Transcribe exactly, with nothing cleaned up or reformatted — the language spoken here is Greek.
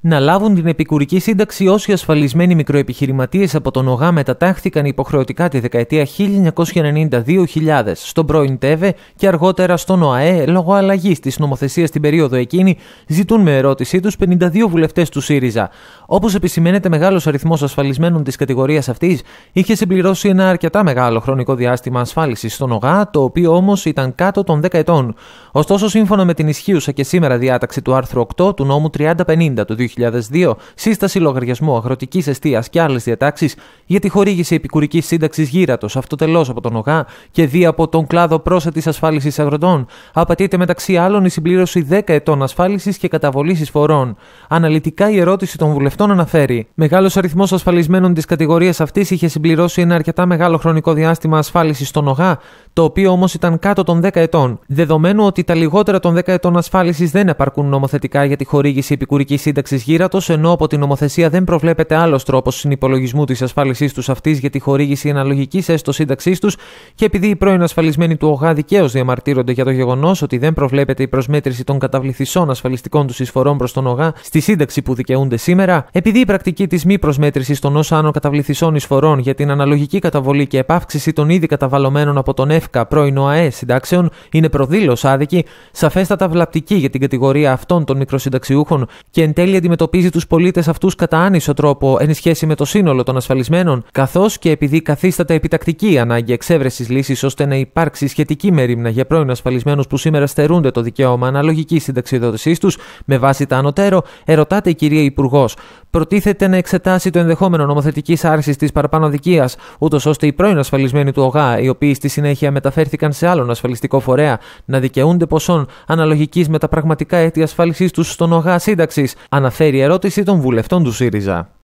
να λάβουν την επικουρική σύνταξη όσοι ασφαλισμένοι μικροεπιχειρηματίες από τον ΟΓΑ μετατάχθηκαν υποχρεωτικά τη δεκαετία χίλια εννιακόσια ενενήντα δύο χιλιάδες στον πρώην ΤΕΒΕ και αργότερα στον ΟΑΕ λόγω αλλαγής της νομοθεσίας την περίοδο εκείνη, ζητούν με ερώτησή τους πενήντα δύο βουλευτές του ΣΥΡΙΖΑ. Όπως επισημαίνεται, μεγάλος αριθμός ασφαλισμένων της κατηγορίας αυτής είχε συμπληρώσει ένα αρκετά μεγάλο χρονικό διάστημα ασφάλισης στον ΟΓΑ, το οποίο όμως ήταν κάτω των δέκα ετών. Ωστόσο, σύμφωνα με την ισχύουσα και σήμερα διάταξη του άρθρου οκτώ του νόμου τριάντα πενήντα του δύο χιλιάδες δύο, σύσταση λογαριασμού αγροτικής εστίας και άλλες διατάξεις για τη χορήγηση επικουρικής σύνταξης γύρατος αυτοτελώς από τον ΟΓΑ και δι' από τον κλάδο πρόσθετης ασφάλισης αγροτών, απαιτείται μεταξύ άλλων η συμπλήρωση δέκα ετών ασφάλισης και καταβολής εισφορών. Αναλυτικά, η ερώτηση των βουλευτών αναφέρει: μεγάλος αριθμός ασφαλισμένων της κατηγορίας αυτής είχε συμπληρώσει ένα αρκετά μεγάλο χρονικό διάστημα ασφάλισης στον ΟΓΑ, το οποίο όμως ήταν κάτω των δέκα ετών. Δεδομένου ότι τα λιγότερα των δέκα ετών ασφάλισης δεν επαρκούν νομοθετικά για τη χορήγηση επικουρικής σύνταξης γύρατος, ενώ από την νομοθεσία δεν προβλέπεται άλλος τρόπος συνυπολογισμού της ασφάλισής τους αυτής για τη χορήγηση αναλογικής έστω σύνταξής τους, και επειδή οι πρώην ασφαλισμένοι του ΟΓΑ δικαίως διαμαρτύρονται για το γεγονός ότι δεν προβλέπεται η προσμέτρηση των καταβληθισών ασφαλιστικών τους εισφορών προς τον ΟΓΑ στη σύνταξη που δικαιούνται σήμερα, επειδή η πρακτική της μη προσμέτρησης των ως άνω καταβληθισών εισφορών για την αναλογική καταβολή και επαύξηση των ήδη καταβαλλωμένων από τον ΕΦΚΑ πρώην ΟΑΕ συντάξεων είναι προδήλως άδικη, σαφέστατα βλαπτική για την κατηγορία αυτών των μικροσυνταξιούχων και εν τέλει αντιμετωπίζει τους πολίτες αυτούς κατά άνισο τρόπο εν σχέση με το σύνολο των ασφαλισμένων, καθώς και επειδή καθίσταται επιτακτική ανάγκη εξέβρεσης λύσης ώστε να υπάρξει σχετική μερίμνα για πρώην ασφαλισμένους που σήμερα στερούνται το δικαίωμα αναλογικής συνταξιοδότησής τους, με βάση τα ανωτέρω, ερωτάται η κυρία Υπουργός. Προτίθεται να εξετάσει το ενδεχόμενο νομοθετικής άρσης της παραπάνω αδικίας, ούτως ώστε οι πρώην ασφαλισμένοι του ΟΓΑ, οι οποίοι στη συνέχεια μεταφέρθηκαν σε άλλον ασφαλιστικό φορέα, να δικαιούνται ποσών αναλογικής με τα πραγματικά έτη ασφάλισής τους στον ΟΓΑ σύνταξης, αναφέρει η ερώτηση των βουλευτών του ΣΥΡΙΖΑ.